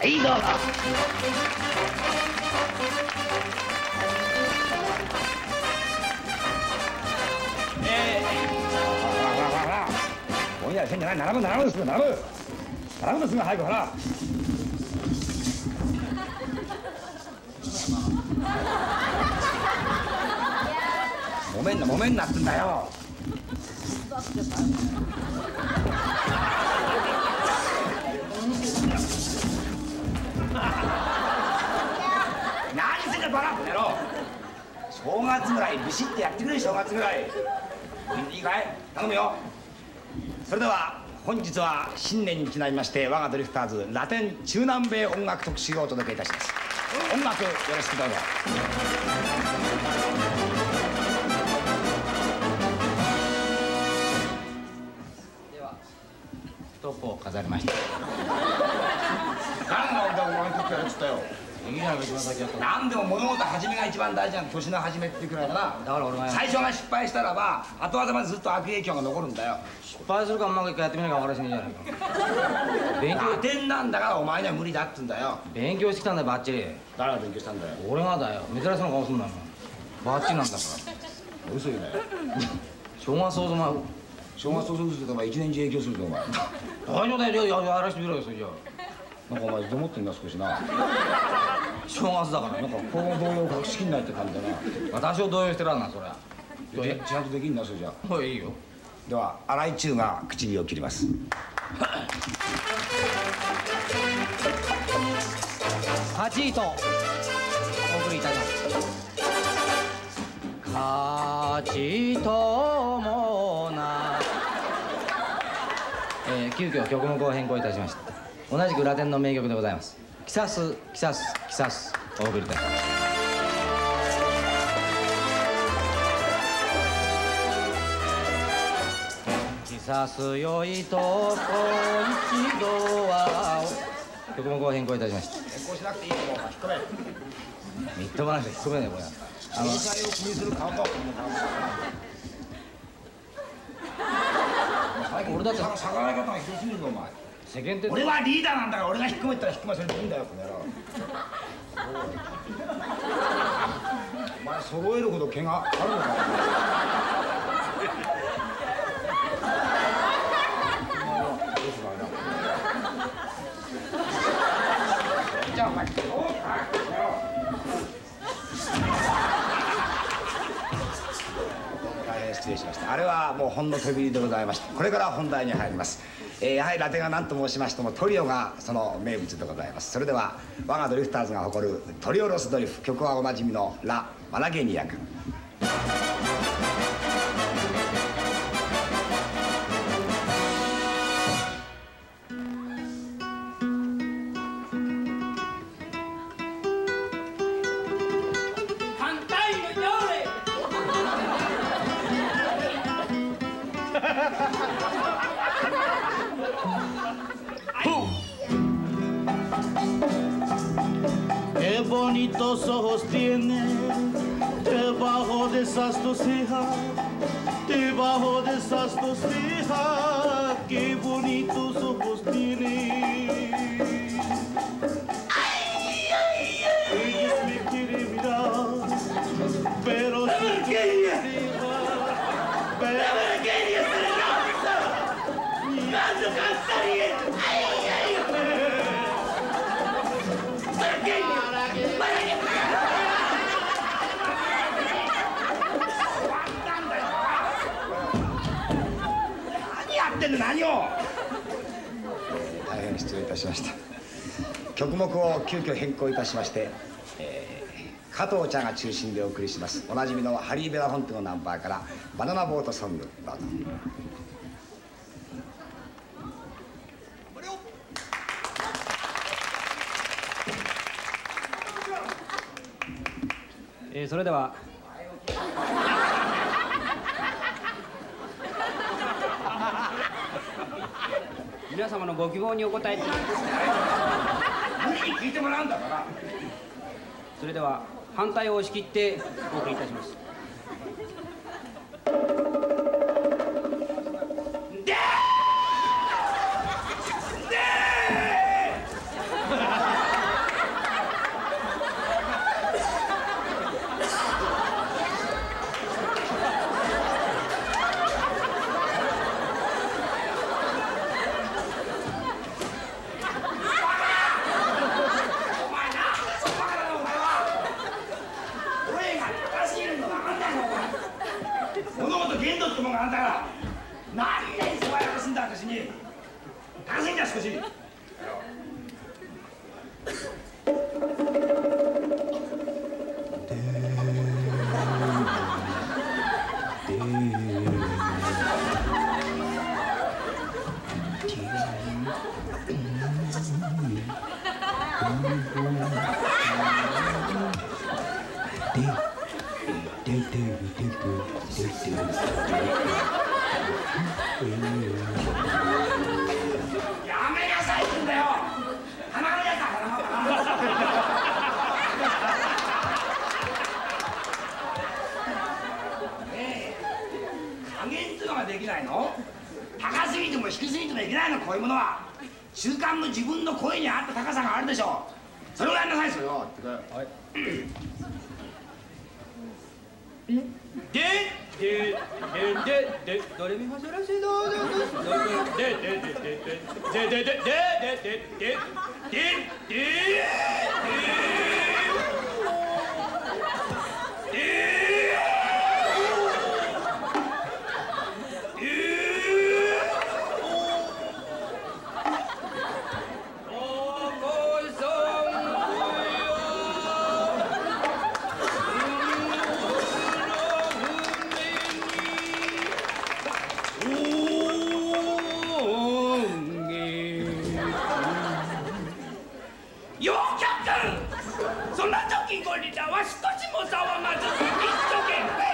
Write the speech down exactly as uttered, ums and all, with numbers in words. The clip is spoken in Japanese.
はいどうぞ。えー、ほらほらほらほら、ぼんやりせんじゃない。並ぶ並ぶすぐ並ぶ並ぶすぐ早くほら。もめんなもめんなってんだよ。何してんだバカってやろう。正月ぐらいビシッてやってくれ。正月ぐらいいいかい、頼むよ。それでは本日は新年にちなみまして我がドリフターズラテン中南米音楽特集をお届けいたします。音楽よろしくどうぞ。ではストップを飾りました。誰が俺だお前にとってやるっつったよ。いいじゃん一番先やった。何でも物事始めが一番大事なの。年の始めっていうくらいだな。だから俺が最初が失敗したらば後々までずっと悪影響が残るんだよ。失敗するかうまくいくかやってみなきゃ分からしねえじゃないか。勉強ラテンなんだからお前には無理だっつうんだよ。勉強してきたんだよバッチリ。誰が勉強したんだよ。俺がだよ。珍しそうな顔すんだもん。バッチリなんだから。嘘言うなよ。正月早々お前正月早々するとお前一年中影響するぞお前。大丈夫だよ。ややらしてみろよそれじゃあ。なんかお前どもってんだ少しな。正月だからなんかこの動揺を隠しきんないって感じだな。私を動揺してらんなそりゃ。ちゃんとできんなそれじゃあ。いいよ。では荒井中が唇を切ります。はちいとお送りいたします。勝ちともな、えー、急遽曲目を変更いたしました。同じくラテンの名曲でございます。キサスキサスキサスお送りいたします。キサスよいとこ一度は曲目を変更いたしました。変更しなくていいと思う。引っ込め。みっともなくて引っ込めねえこれ。あのを気にする顔と俺だって逆らい方がひどすぎるぞお前。世間って俺はリーダーなんだから俺が引っ込めたら引っ込ませるでいいんだよこの野郎。お前揃えるほど毛があるのか。じゃあお前大変失礼しました。あれはもうほんの飛び入りでございまして、これから本題に入ります。えー、やはりラテンが何と申しましてもトリオがその名物でございます。それでは我がドリフターズが誇るトリオロスドリフ、曲はおなじみのラ・マラゲニア君。 Qué bonitos ojos tiene debajo de esas dos cejas, debajo de esas dos cejas, qué bonitos ojos tiene. Ella me quiere mirar, pero se quiere dejar, pero ¡no cansaría! ¡Ay, ay! ¿Para qué? ¿Para qué? 何やってんの何を。大変失礼いたしました。曲目を急遽変更いたしまして、えー、加藤茶が中心でお送りしますおなじみのハリー・ベラフォンテのナンバーからバナナボートソングどうぞ。 えー、それでは皆様のご希望にお応えいただきます。 無理に聞いてもらうんだから。 それでは反対を押し切ってお送りいたします。でーでーめなさいってんだよ。鼻がやったねえ、加減っていうのができないの？高すぎても低すぎてもいけないの、こういうものは。中間の自分の声に合った高さがあるでしょ。それをやんなさい、それを。はい。 でででででドレミファソラシドでででででででででででででででようキャプテン、そんな時こりだわ少しも騒がず一生懸命